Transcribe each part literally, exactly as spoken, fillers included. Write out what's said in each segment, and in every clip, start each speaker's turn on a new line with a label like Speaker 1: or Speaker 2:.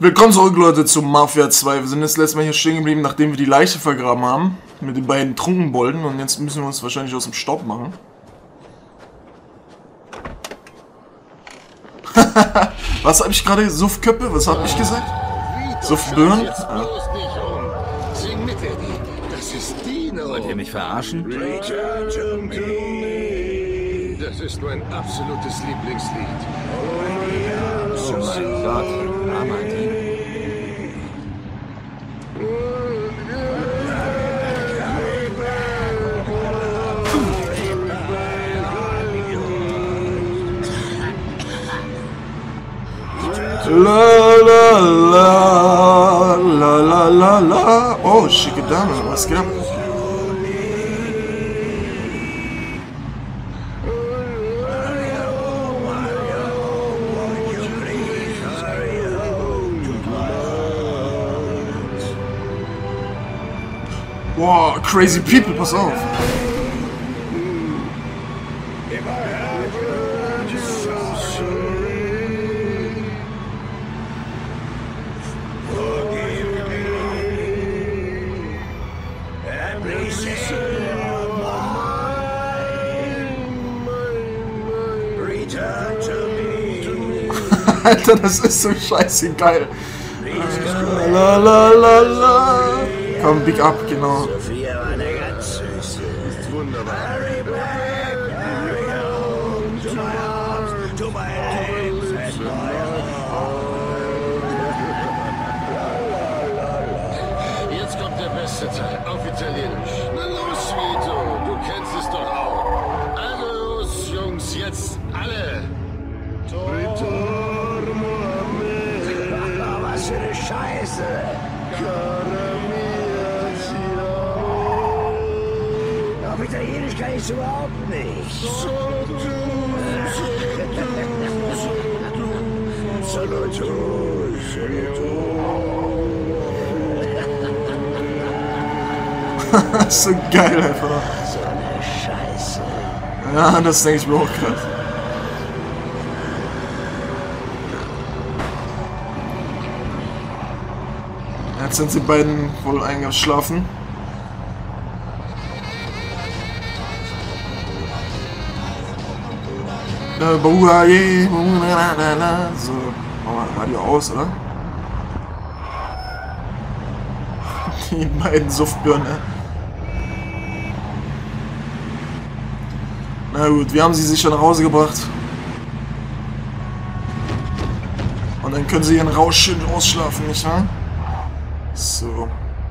Speaker 1: Willkommen zurück, Leute, zu Mafia zwei. Wir sind jetzt letztes Mal hier stehen geblieben, nachdem wir die Leiche vergraben haben. Mit den beiden Trunkenbolden. Und jetzt müssen wir uns wahrscheinlich aus dem Staub machen. Was habe ich gerade? Suffköppe? Was habe ich gesagt? Suffbirnen? Ja.
Speaker 2: Wollt ihr mich verarschen?
Speaker 3: Das ist mein absolutes Lieblingslied.
Speaker 2: Oh mein Gott, armer Dino.
Speaker 1: La la la la la la la. Oh, schicke Dame, was geht ab? Wow, crazy people, pass auf. Alter, das ist so scheiße geil. La la la la. Komm, Big Up, genau.
Speaker 4: Sophia war eine ganz süße.
Speaker 3: Ist wunderbar.
Speaker 4: Harry Black, Harry home to my arms, to my hands and my heart.
Speaker 3: Jetzt kommt der beste Teil, auf Italienisch. Na los, Vito, du kennst es doch auch. Also los, Jungs, jetzt alle.
Speaker 4: Oh, was für eine Scheiße. Auf Italienisch kann ich es überhaupt nicht. Solo tu, solo tu.
Speaker 1: Das ist so geil einfach.
Speaker 4: So eine Scheiße.
Speaker 1: Ja, das denke ich mir auch gerade. Jetzt sind die beiden wohl eingeschlafen. So, machen wir Radio aus, oder? Die beiden Suffbirne. Na gut, wir haben sie sicher nach Hause gebracht. Und dann können sie ihren Rausch schön ausschlafen, nicht wahr? So.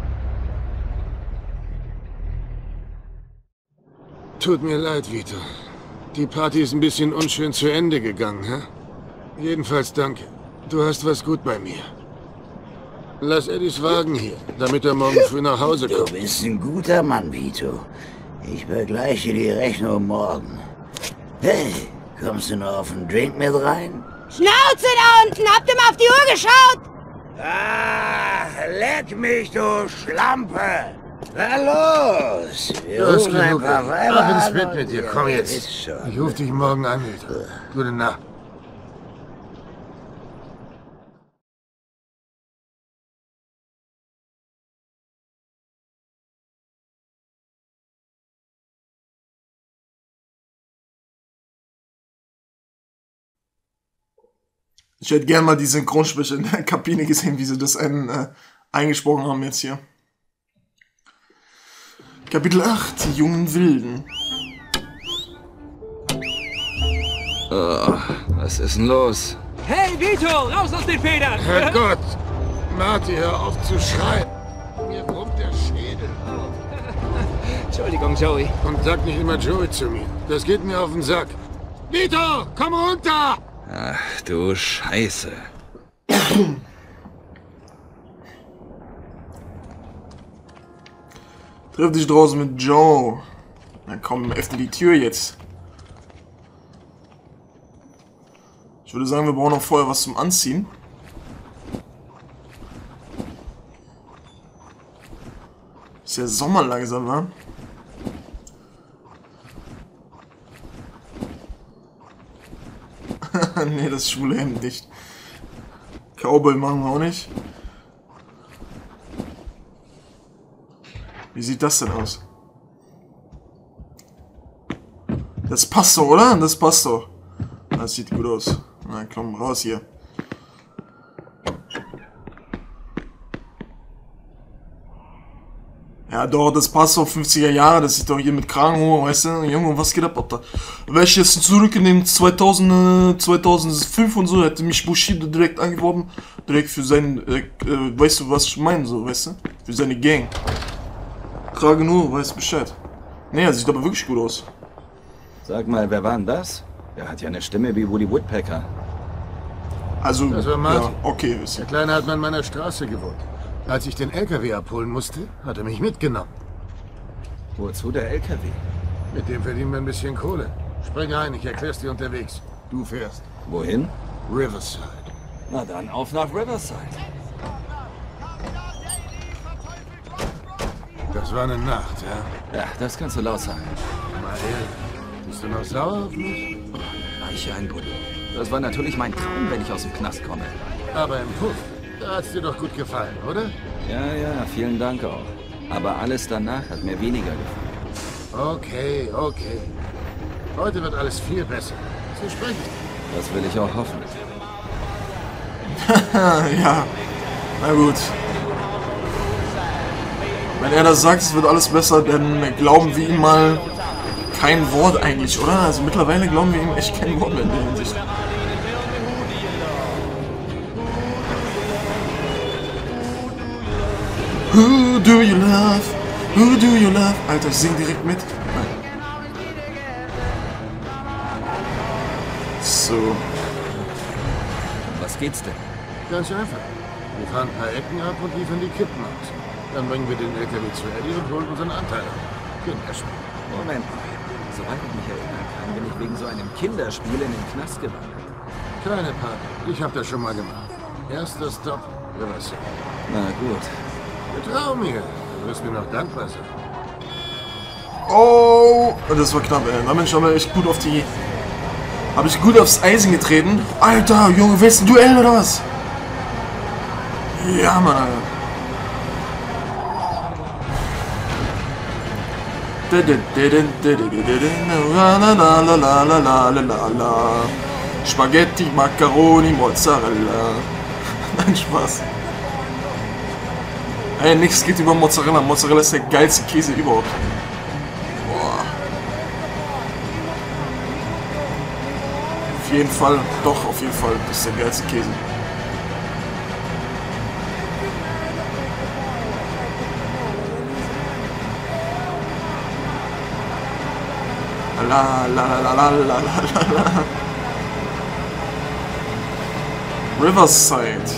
Speaker 3: Tut mir leid, Vito. Die Party ist ein bisschen unschön zu Ende gegangen, hä? Jedenfalls danke. Du hast was gut bei mir. Lass Eddies Wagen hier, damit er morgen früh nach Hause
Speaker 4: Du
Speaker 3: kommt.
Speaker 4: bist ein guter Mann, Vito. Ich begleiche die Rechnung morgen. Hey, kommst du noch auf einen Drink mit rein?
Speaker 5: Schnauze da unten! Habt ihr mal auf die Uhr geschaut?
Speaker 4: Ah, leck mich, du Schlampe! Na los! Wir
Speaker 3: Du hast
Speaker 4: rufen ein
Speaker 3: genug.
Speaker 4: paar Weiber
Speaker 3: Ab ins
Speaker 4: an
Speaker 3: Bett
Speaker 4: und
Speaker 3: mit dir,
Speaker 4: ihr
Speaker 3: komm
Speaker 4: wisst
Speaker 3: jetzt.
Speaker 4: schon.
Speaker 3: Ich rufe dich morgen an, Vito. Gute Nacht.
Speaker 1: Ich hätte gerne mal die Synchronsprecher in der Kabine gesehen, wie sie das ein, äh, eingesprochen haben jetzt hier. Kapitel acht, die jungen Wilden.
Speaker 2: Oh, was ist denn los?
Speaker 6: Hey, Vito, raus aus den Federn!
Speaker 3: Herrgott! Marty, hör auf zu schreien! Mir brummt der Schädel.
Speaker 6: Entschuldigung, Joey.
Speaker 3: Und sag nicht immer Joey zu mir. Das geht mir auf den Sack. Vito, komm runter!
Speaker 2: Ach du Scheiße.
Speaker 1: Triff dich draußen mit Joe. Na komm, öffne die Tür jetzt. Ich würde sagen, wir brauchen noch vorher was zum Anziehen. Ist ja Sommer langsam, wa? Nee, das schwule Hemd nicht. Cowboy machen wir auch nicht. Wie sieht das denn aus? Das passt doch, oder? Das passt doch. Das sieht gut aus. Na komm, raus hier. Ja doch, das passt doch, fünfziger Jahre, das sieht doch hier mit Kragen hoch, weißt du? Junge, was geht ab, Alter? Wäre ich jetzt zurück in den zweitausend, zweitausendfünf und so, hätte mich Bushido direkt angeworben, direkt für seinen, äh, äh, weißt du, was ich meine, so, weißt du? Für seine Gang. Kragen hoch, weißt du Bescheid. Ne, er sieht aber wirklich gut aus.
Speaker 2: Sag mal, wer war denn das? Der hat ja eine Stimme wie Woody Woodpecker.
Speaker 1: Also,
Speaker 3: Das war Martin.
Speaker 1: ja, okay, ist
Speaker 3: Der Kleine hat mal in meiner Straße gewohnt. Als ich den L K W abholen musste, hat er mich mitgenommen.
Speaker 2: Wozu der L K W?
Speaker 3: Mit dem verdienen wir ein bisschen Kohle. Spring ein, ich erklär's dir unterwegs. Du fährst.
Speaker 2: Wohin?
Speaker 3: Riverside.
Speaker 2: Na dann auf nach Riverside.
Speaker 3: Das war eine Nacht, ja?
Speaker 2: Ja, das kannst du laut sagen.
Speaker 3: Mal ehrlich. Bist du noch sauer auf mich?
Speaker 2: Weiche ein Buddy. Das war natürlich mein Traum, wenn ich aus dem Knast komme.
Speaker 3: Aber im Puff, da hat's dir doch gut gefallen, oder?
Speaker 2: Ja, ja, vielen Dank auch. Aber alles danach hat mir weniger gefallen.
Speaker 3: Okay, okay. Heute wird alles viel besser. So spreche ich.
Speaker 2: Das will ich auch hoffen.
Speaker 1: ja, na gut. Wenn er das sagt, es wird alles besser, dann glauben wir ihm mal kein Wort eigentlich, oder? Also mittlerweile glauben wir ihm echt kein Wort mehr in der Hinsicht. Who do you love? Who do you love? Alter, ich sing direkt mit. So.
Speaker 2: Was geht's denn?
Speaker 3: Ganz einfach. Wir fahren ein paar Ecken ab und liefern die Kippen aus. Dann bringen wir den L K W zu Eddie und holen unseren Anteil ab. Kinderspiel.
Speaker 2: Moment mal. Soweit ich mich erinnern kann, bin ich wegen so einem Kinderspiel in den Knast gewandert.
Speaker 3: Keine Panik. Ich habe das schon mal gemacht. Erster Stopp, Riverside.
Speaker 2: Na gut.
Speaker 3: Vertrau mir. Du wirst mir noch dankbar sein.
Speaker 1: Oh, das war knapp, ey. Na Mensch, haben wir echt gut auf die... Habe ich gut aufs Eisen getreten. Alter, Junge, willst du ein Duell oder was? Ja, Mann, Alter. Spaghetti, Macaroni, Mozzarella. Nein, Spaß. Ey, nichts geht über Mozzarella. Mozzarella ist der geilste Käse überhaupt. Boah. Auf jeden Fall, doch, auf jeden Fall. Das ist der geilste Käse. La la la la la la la la. Riverside.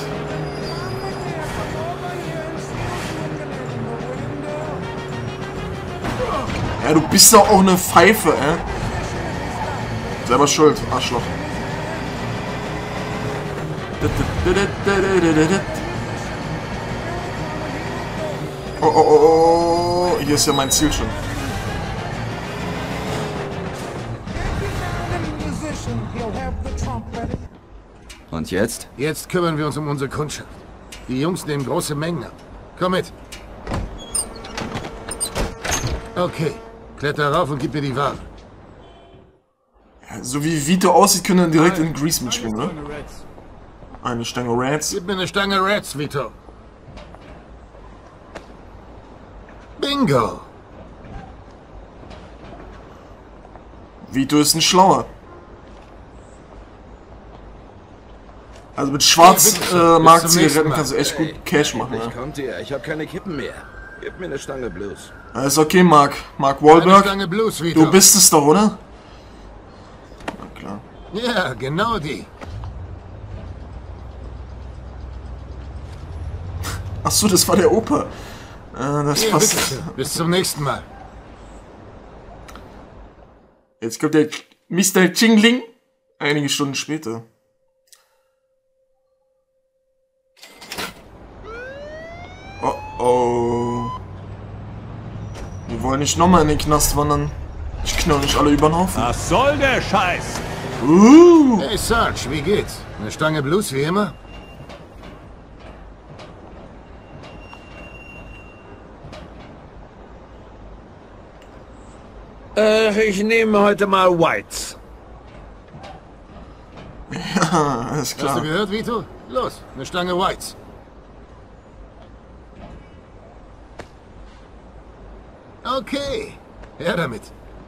Speaker 1: Ja, du bist doch auch eine Pfeife, ey. Selber schuld, Arschloch. Oh, oh, oh, oh. Hier ist ja mein Ziel schon.
Speaker 2: Und jetzt?
Speaker 3: Jetzt kümmern wir uns um unsere Kundschaft. Die Jungs nehmen große Mengen ab. Komm mit. Okay. Kletter rauf und gib mir die Ware.
Speaker 1: Ja, so wie Vito aussieht, können wir direkt in Grease mitspielen, ne? Eine Stange Rats.
Speaker 3: Gib mir eine Stange Rats, Vito. Bingo.
Speaker 1: Vito ist ein Schlauer. Also mit Schwarzmarkt-Zigaretten kannst du echt gut Cash machen,
Speaker 7: Ich
Speaker 1: ja.
Speaker 7: kommt dir, ich habe keine Kippen mehr. Gib mir eine Stange Blues.
Speaker 1: Ja, ist okay, Mark. Mark
Speaker 3: Eine
Speaker 1: Wahlberg.
Speaker 3: Stange Blues, Vito.
Speaker 1: Du bist es doch, oder? Na klar.
Speaker 3: Ja, genau die.
Speaker 1: Achso, das war der Opa. Äh, das
Speaker 3: Hier,
Speaker 1: passt.
Speaker 3: bitte. Bis zum nächsten Mal.
Speaker 1: Jetzt kommt der Mister Chingling. Einige Stunden später. Oh oh. Wir wollen nicht nochmal in den Knast wandern. Ich knall nicht alle über den Haufen.
Speaker 8: Was soll der Scheiß?
Speaker 1: Uh.
Speaker 3: Hey Sarge, wie geht's? Eine Stange Blues wie immer?
Speaker 7: Äh, ich nehme heute mal Whites.
Speaker 1: Ja, alles
Speaker 3: Hast du
Speaker 1: klar.
Speaker 3: gehört, Vito? Los, eine Stange Whites. Okay, her damit.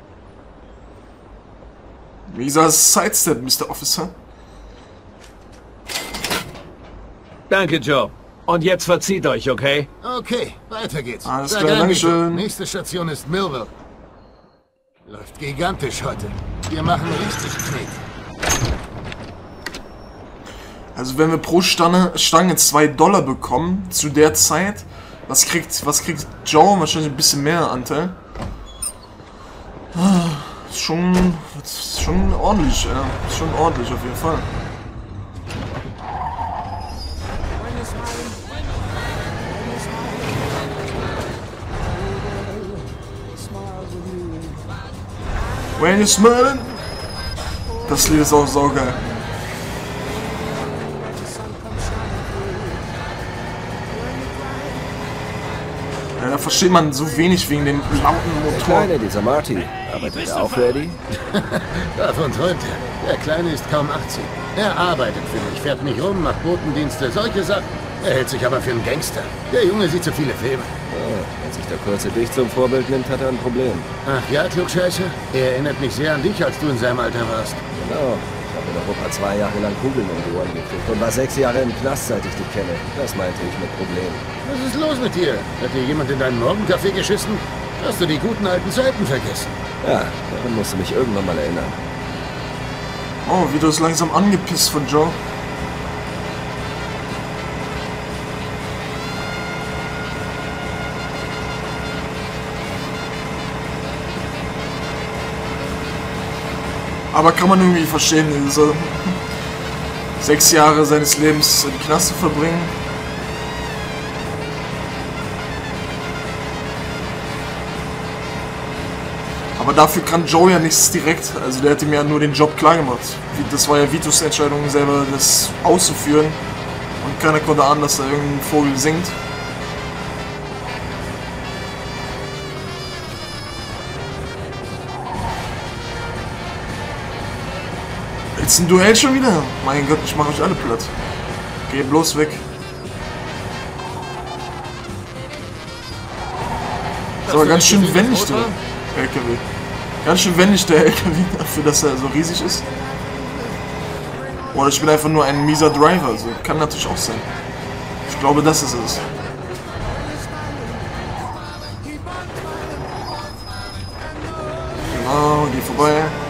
Speaker 1: Wie sah es Sidestep, Mister Officer?
Speaker 6: Danke, Joe. Und jetzt verzieht euch, okay?
Speaker 3: Okay, weiter geht's.
Speaker 1: Alles
Speaker 3: Sag
Speaker 1: klar,
Speaker 3: ein,
Speaker 1: Dankeschön.
Speaker 3: Vito. Nächste Station ist Millville. Läuft gigantisch heute. Wir machen richtig Knet.
Speaker 1: Also wenn wir pro Stange, Stange zwei Dollar bekommen, zu der Zeit, was kriegt, was kriegt Joe? Wahrscheinlich ein bisschen mehr Anteil. Ah, ist schon, ist schon ordentlich, ja. Ist schon ordentlich auf jeden Fall. When you smiling? Das Lied ist auch saugeil. Ja, da versteht man so wenig wegen dem lauten
Speaker 2: Der
Speaker 1: Motor.
Speaker 2: Kleine, dieser Marty, arbeitet er auch für Eddie?
Speaker 3: Davon träumt er. Der Kleine ist kaum achtzehn. Er arbeitet für mich, fährt mich rum, macht Botendienste, solche Sachen. Er hält sich aber für einen Gangster. Der Junge sieht so viele Filme.
Speaker 2: Oh, wenn sich der Kurze dich zum Vorbild nimmt, hat er ein Problem.
Speaker 3: Ach ja, Klugscheiße? Er erinnert mich sehr an dich, als du in seinem Alter warst.
Speaker 2: Genau. Ich habe in Europa zwei Jahre lang Kugeln um die Ohren gekriegt und war sechs Jahre im Knast, seit ich dich kenne. Das meinte ich mit Problem.
Speaker 3: Was ist los mit dir? Hat dir jemand in deinen Morgenkaffee geschissen? Hast du die guten alten Zeiten vergessen?
Speaker 2: Ja, daran musst du mich irgendwann mal erinnern.
Speaker 1: Oh, Vito ist langsam angepisst von Joe. Aber kann man irgendwie verstehen, diese sechs Jahre seines Lebens im Knast zu verbringen. Aber dafür kann Joe ja nichts direkt, also der hat ihm ja nur den Job klar gemacht. Das war ja Vitos Entscheidung, selber das auszuführen. Und keiner konnte ahnen, dass da irgendein Vogel singt. Jetzt ein Duell schon wieder? Mein Gott, ich mache euch alle platt. Geh bloß weg. Ist aber ganz schön wendig, der L K W. Ganz schön wendig, der L K W, dafür, dass er so riesig ist. Oder ich bin einfach nur ein mieser Driver, so kann natürlich auch sein. Ich glaube, das ist es. Genau, geh vorbei.